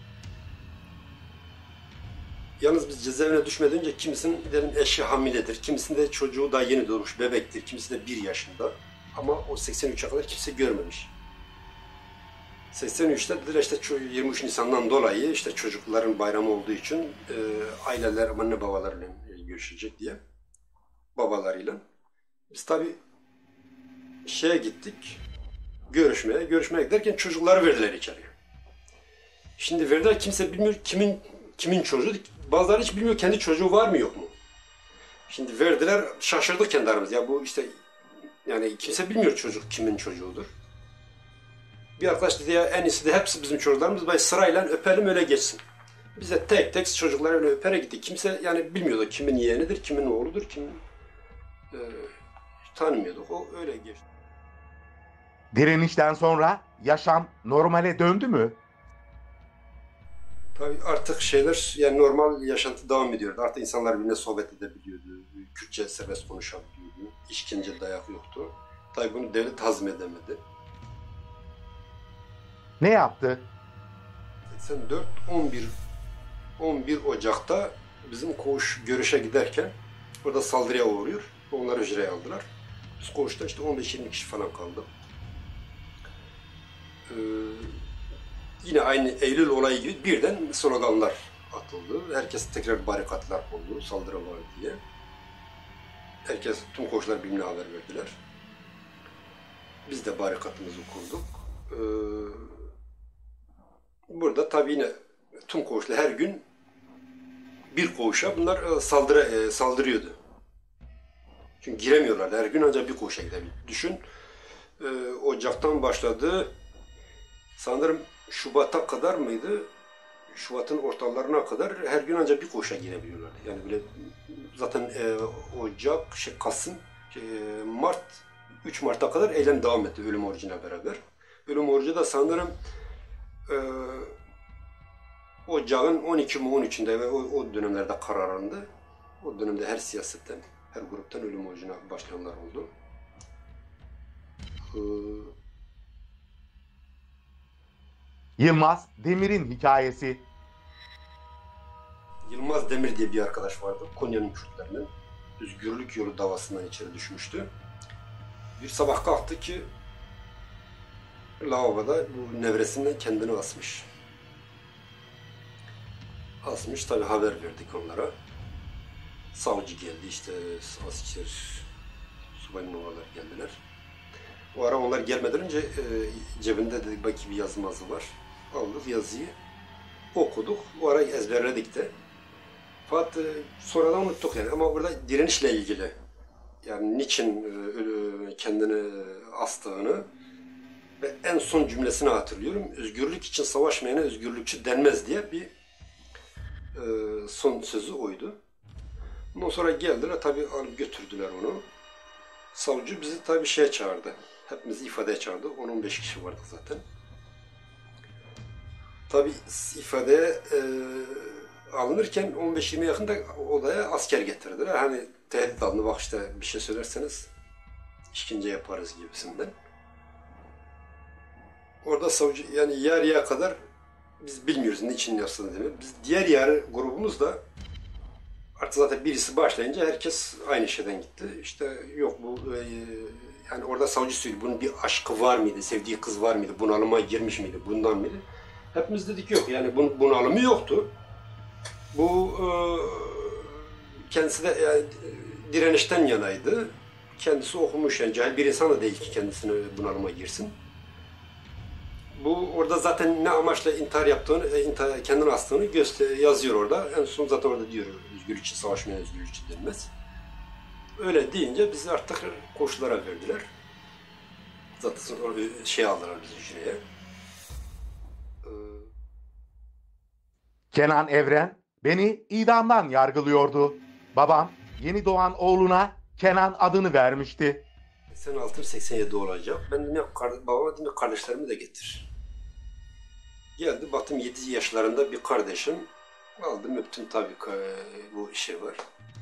[SPEAKER 6] Yalnız biz cezaevine düşmeden önce kimisinin dedim eşi hamiledir, kimisinin de çocuğu daha yeni doğmuş bebektir, kimisi de bir yaşında. Ama o seksen üçe kadar kimse görmemiş. seksen üçte dediler işte yirmi üç Nisan'dan dolayı işte çocukların bayramı olduğu için e, aileler anne babalarıyla görüşecek diye babalarıyla. Biz tabii şeye gittik görüşmeye. Görüşmeye giderken çocukları verdiler içeriye. Şimdi verdiler kimse bilmiyor kimin kimin çocuğu. Bazıları hiç bilmiyor kendi çocuğu var mı yok mu. Şimdi verdiler şaşırdık kendi aramızda. Ya bu işte yani kimse bilmiyor çocuk kimin çocuğudur. Bir arkadaş dedi ya en iyisi de hepsi bizim çocuklarımız. Bay sırayla öpelim öyle geçsin. Biz de tek tek çocukları öyle öpere gittik. Kimse yani bilmiyordu kimin yeğenidir, kimin oğludur, kimin e, tanımıyorduk. O öyle geçti.
[SPEAKER 5] Direnişten sonra yaşam normale döndü mü?
[SPEAKER 6] Tabii artık şeyler yani normal yaşantı devam ediyordu. Artık insanlar birbirine sohbet edebiliyordu. Kürtçe serbest konuşabiliyordu. İşkence, dayak yoktu. Tabii bunu devlet hazmedemedi.
[SPEAKER 5] Ne yaptı?
[SPEAKER 6] seksen dört on bir on bir Ocak'ta bizim koğuş görüşe giderken orada saldırıya uğruyor. Onları hücreye aldılar. Biz koğuşta işte on beş yirmi kişi falan kaldı. Ee, yine aynı Eylül olayı gibi birden sloganlar atıldı. Herkes tekrar barikatlar oldu, saldırı var diye. Herkes, tüm koğuşlar birbirine haber verdiler. Biz de barikatımızı kurduk. Ee, burada tabii yine tüm koğuşlar her gün bir koğuşa bunlar saldırı, saldırıyordu. Çünkü giremiyorlardı. Her gün ancak bir koğuşa gidebiliyor. Düşün, e, Ocak'tan başladı. Sanırım Şubat'a kadar mıydı? Şubat'ın ortalarına kadar her gün ancak bir koğuşa girebiliyorlardı. Yani böyle zaten e, Ocak, şey, Kasım, şey, Mart, üç Mart'a kadar eylem devam etti ölüm orucuyla beraber. Ölüm orucu da sanırım e, Ocağın on iki on üçünde ve o, o dönemlerde kararlandı. O dönemde her siyasetten, her gruptan ölüm orucuna başlayanlar oldu. Ee,
[SPEAKER 5] Yılmaz Demir'in hikayesi.
[SPEAKER 6] Yılmaz Demir diye bir arkadaş vardı. Konya'nın Kürtlerinden. Özgürlük yolu davasından içeri düşmüştü. Bir sabah kalktı ki lavaboda bu nevresinden kendini asmış. Asmış, tabi haber verdik onlara. Savcı geldi, işte asker, subay numaralar geldiler. O ara onlar gelmeden önce e, cebinde dedik belki bir yazı mazı var. Aldık yazıyı, okuduk. O ara ezberledik de. Fakat e, sonradan unuttuk yani. Ama burada direnişle ilgili, yani niçin e, kendini astığını ve en son cümlesini hatırlıyorum. Özgürlük için savaşmayana özgürlükçü denmez diye bir e, son sözü oydu. Ondan sonra geldiler, tabii alıp götürdüler onu. Savcı bizi tabii şeye çağırdı. Hepimizi ifadeye çağırdı. on on beş kişi vardı zaten. Tabii ifadeye e, alınırken on beş yirmi yakında odaya asker getirdiler. Hani tehdit alındı, bak işte bir şey söylerseniz işkence yaparız gibisinden. Orada savcı yani yarıya kadar biz bilmiyoruz niçin yapsın diye. Biz diğer yarı grubumuz da artık zaten birisi başlayınca herkes aynı şeyden gitti. İşte yok bu e, yani orada savcı söyledi, bunun bir aşkı var mıydı, sevdiği kız var mıydı, bunalıma girmiş miydi, bundan mıydı? Hepimiz dedik yok, yani bunun bunalımı yoktu. Bu e, kendisi de yani, direnişten yanaydı. Kendisi okumuş, yani cahil bir insan da değil ki kendisine bunalıma girsin. Bu orada zaten ne amaçla intihar yaptığını, intihar, kendini astığını göster yazıyor orada. En son zaten orada diyor, özgürlük için savaşmaya özgürlük için denmez. Öyle deyince bizi artık koşullara verdiler. Zaten orada şey aldılar bizi hücreye. Ee...
[SPEAKER 5] Kenan Evren beni idamdan yargılıyordu. Babam yeni doğan oğluna Kenan adını vermişti.
[SPEAKER 6] seksen altı seksen yedi olacak. Ben dedim ya, babama dedim ya, kardeşlerimi de getir. Geldi, baktım yedi yaşlarında bir kardeşim. Aldım öptüm, tabii bu işi var.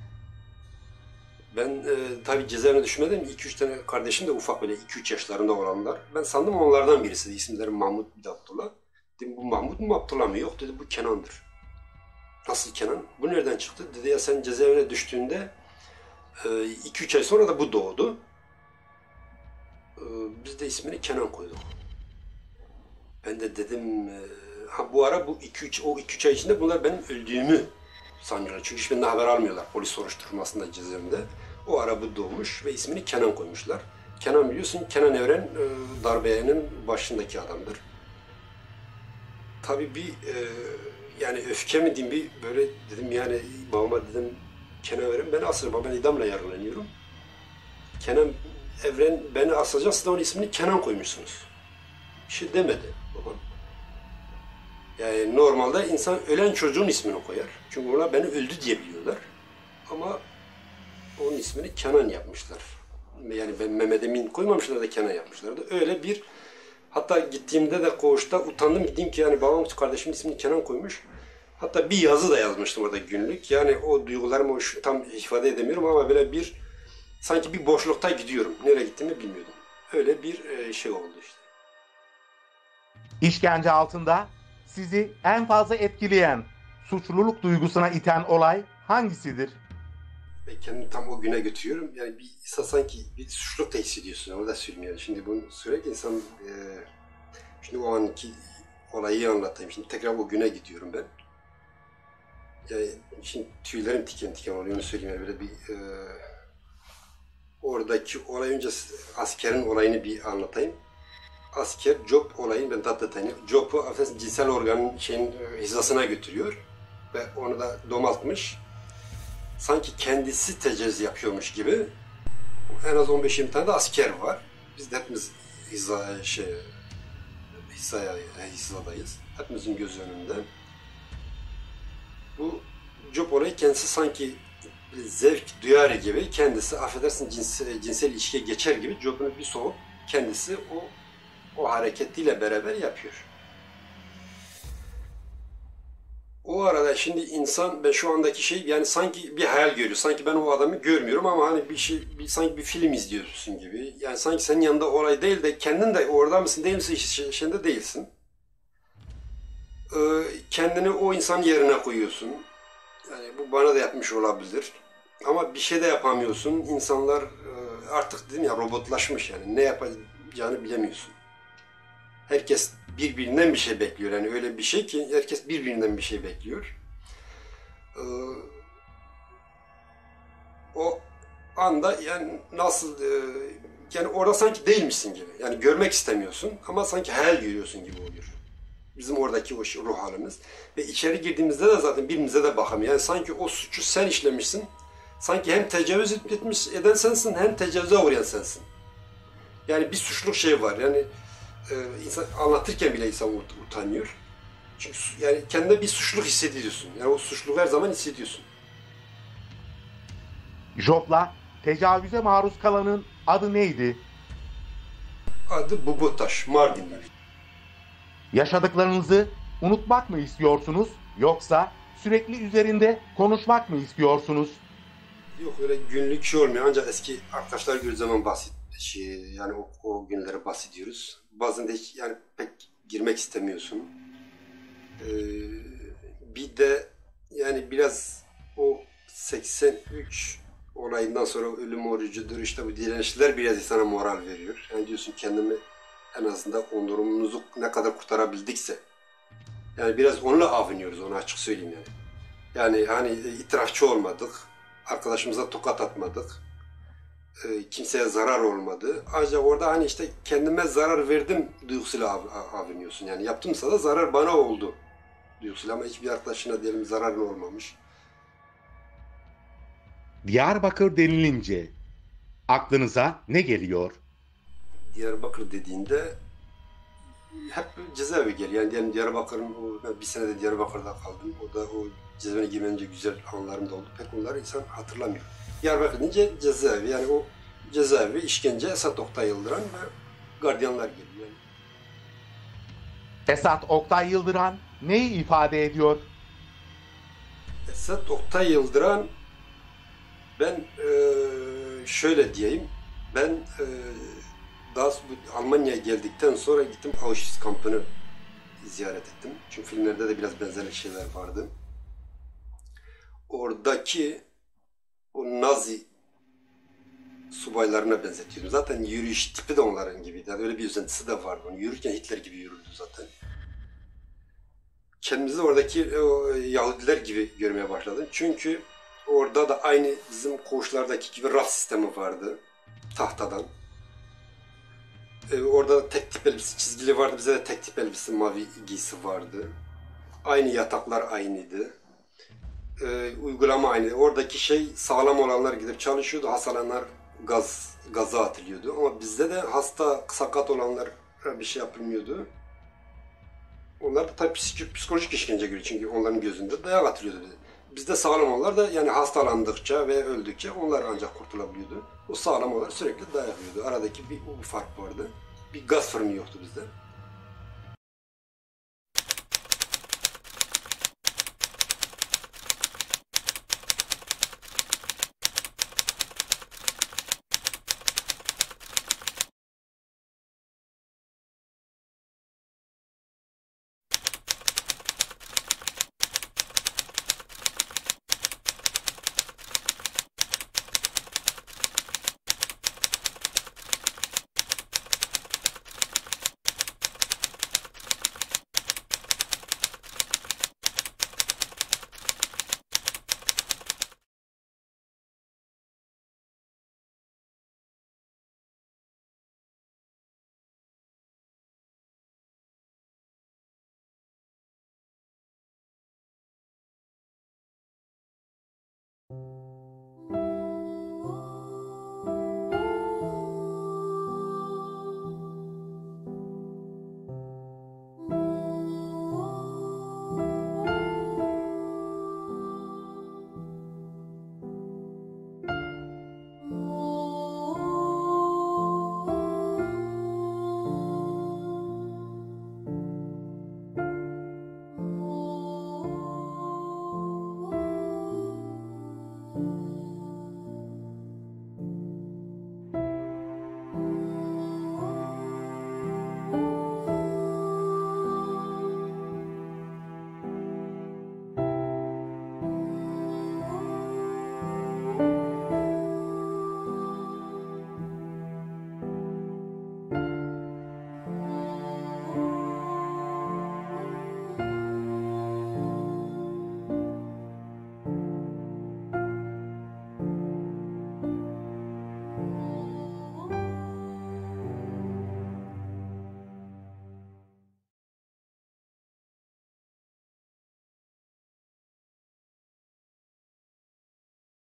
[SPEAKER 6] Ben e, tabii cezaevine düşmedim. iki üç tane kardeşim de ufak, böyle iki üç yaşlarında olanlar. Ben sandım onlardan birisi. İsimleri Mahmut, bir de Abdullah. Dedim bu Mahmut mu Abdullah mı? Yok dedi, bu Kenan'dır. Nasıl Kenan? Bu nereden çıktı? Dedi ya sen cezaevine düştüğünde iki üç ay sonra da bu doğdu. Biz de ismini Kenan koyduk. Ben de dedim, ha bu ara bu iki üç o iki üç ay içinde bunlar benim öldüğümü sanıyorlar. Çünkü hiç benden haber almıyorlar polis soruşturmasında cezaevinde. O ara bu doğmuş ve ismini Kenan koymuşlar. Kenan biliyorsun, Kenan Evren darbeyenin başındaki adamdır. Tabii bir e, yani öfke mi diyeyim, bir böyle dedim yani babama dedim, Kenan Evren beni asır, ben idamla yargılanıyorum. Kenan Evren beni asacak, siz de onun ismini Kenan koymuşsunuz. Bir şey demedi babam. Yani normalde insan ölen çocuğun ismini koyar. Çünkü onlar beni öldü diye biliyorlar. Ama onun ismini Kenan yapmışlar. Yani ben Mehmet Emin koymamışlar da Kenan yapmışlardı. Öyle bir, hatta gittiğimde de koğuşta utandım, gittim ki yani babam kardeşimin ismini Kenan koymuş. Hatta bir yazı da yazmıştım orada, günlük. Yani o duygularımı tam ifade edemiyorum ama böyle bir, sanki bir boşlukta gidiyorum. Nereye gittiğimi bilmiyordum. Öyle bir şey oldu işte.
[SPEAKER 5] İşkence altında sizi en fazla etkileyen, suçluluk duygusuna iten olay hangisidir?
[SPEAKER 6] Ben kendimi tam o güne götürüyorum. Yani bir insan sanki bir suçluluk da hissediyorsun. Onu da söyleyeyim yani. Şimdi bunu söylerken insan, e, şimdi o anki olayı anlatayım. Şimdi tekrar o güne gidiyorum ben. Yani şimdi tüylerim tiken tiken oluyor, onu söyleyeyim. Yani böyle bir e, oradaki olay, önce askerin olayını bir anlatayım. Asker Job olayını ben tatlı tanıyorum. Job'u affedersin cinsel organın şeyin hizasına götürüyor ve onu da domaltmış. Sanki kendisi tecavüz yapıyormuş gibi. En az on beş yirmi tane de asker var. Biz de hepimiz hiza, şey, hizaya, hizadayız. Hepimizin göz önünde. Bu Job olayı kendisi sanki zevk duyar gibi, kendisi affedersin cinsel, cinsel ilişkiye geçer gibi Job'unu bir soğuk kendisi o o hareketiyle beraber yapıyor. O arada şimdi insan, ben şu andaki şey yani sanki bir hayal görüyor. Sanki ben o adamı görmüyorum ama hani bir şey, bir, sanki bir film izliyorsun gibi. Yani sanki senin yanında olay değil de kendin de orada mısın değil misin şeyinde değilsin. Ee, kendini o insan yerine koyuyorsun. Yani bu bana da yapmış olabilir. Ama bir şey de yapamıyorsun. İnsanlar artık dedim ya, robotlaşmış yani. Ne yapacağını bilemiyorsun. Herkes birbirinden bir şey bekliyor. Yani öyle bir şey ki herkes birbirinden bir şey bekliyor. Ee, o anda yani nasıl, e, yani orada sanki değilmişsin gibi. Yani görmek istemiyorsun ama sanki hayal görüyorsun gibi oluyor. Bizim oradaki o ruh halimiz. Ve içeri girdiğimizde de zaten birbirimize de bakamıyor. Yani sanki o suçu sen işlemişsin. Sanki hem tecavüz etmiş eden sensin, hem tecavüze uğrayan sensin. Yani bir suçluk şey var. Yani e, insan anlatırken bile insan utanıyor. Çünkü yani kendine bir suçluluk hissediyorsun. Yani o suçluluğu her zaman hissediyorsun.
[SPEAKER 5] Job'la tecavüze maruz kalanın adı neydi?
[SPEAKER 6] Adı Bubotaş, Mardinli.
[SPEAKER 5] Yaşadıklarınızı unutmak mı istiyorsunuz yoksa sürekli üzerinde konuşmak mı istiyorsunuz?
[SPEAKER 6] Yok öyle günlük şey olmuyor ancak eski arkadaşlar gördüğü zaman bahset şey yani o, o günlere bahsediyoruz. Bazen de hiç yani pek girmek istemiyorsun. Ee, bir de yani biraz o seksen üç olayından sonra ölüm orucudur işte bu direnişler biraz insana moral veriyor. Yani diyorsun kendimi en azından onurumuzu ne kadar kurtarabildikse yani biraz onunla avınıyoruz onu açık söyleyeyim yani. Yani hani itirafçı olmadık. Arkadaşımıza tokat atmadık. E, kimseye zarar olmadı. Ancak orada hani işte kendime zarar verdim duygusuyla av, avınıyorsun. Yani yaptımsa da zarar bana oldu duygusuyla ama hiçbir arkadaşına diyelim zararın olmamış.
[SPEAKER 5] Diyarbakır denilince aklınıza ne geliyor?
[SPEAKER 6] Diyarbakır dediğinde hep cezaevi geliyor. Yani diyelim Diyarbakır'ın o, ben bir sene de Diyarbakır'da kaldım. O da o cezaevine girmeyince güzel anılarım da oldu. Pek onları insan hatırlamıyor. Diyarbakır deyince cezaevi yani o cezaevi, işkence, Esat Oktay Yıldıran ve gardiyanlar geliyor. Yani.
[SPEAKER 5] Esat Oktay Yıldıran neyi ifade ediyor?
[SPEAKER 6] Esat Oktay Yıldıran ben e, şöyle diyeyim ben e, daha bu Almanya'ya geldikten sonra gittim Auschwitz kampını ziyaret ettim. Çünkü filmlerde de biraz benzer şeyler vardı. Oradaki o Nazi subaylarına benzetiyordum. Zaten yürüyüş tipi de onların gibiydi. Yani öyle bir üzentisi de vardı. Onu yürürken Hitler gibi yürürdü zaten. Kendimizi oradaki o Yahudiler gibi görmeye başladım. Çünkü orada da aynı bizim koğuşlardaki gibi raf sistemi vardı. Tahtadan. Ee, orada tek tip elbise çizgili vardı. Bize de tek tip elbise mavi giysi vardı. Aynı yataklar aynıydı. Ee, uygulama aynı. Oradaki şey sağlam olanlar gidip çalışıyordu. Hastalananlar gaz gaza atılıyordu. Ama bizde de hasta sakat olanlar bir şey yapılmıyordu. Onlar da tabii psikolojik işkence görüyor. Çünkü onların gözünde dayak atılıyordu. Bizde sağlam olanlar da yani hastalandıkça ve öldükçe onlar ancak kurtulabiliyordu. O sağlam olanlar sürekli dayak yiyordu. Aradaki bir, bir fark vardı. Bir gaz fırını yoktu bizde.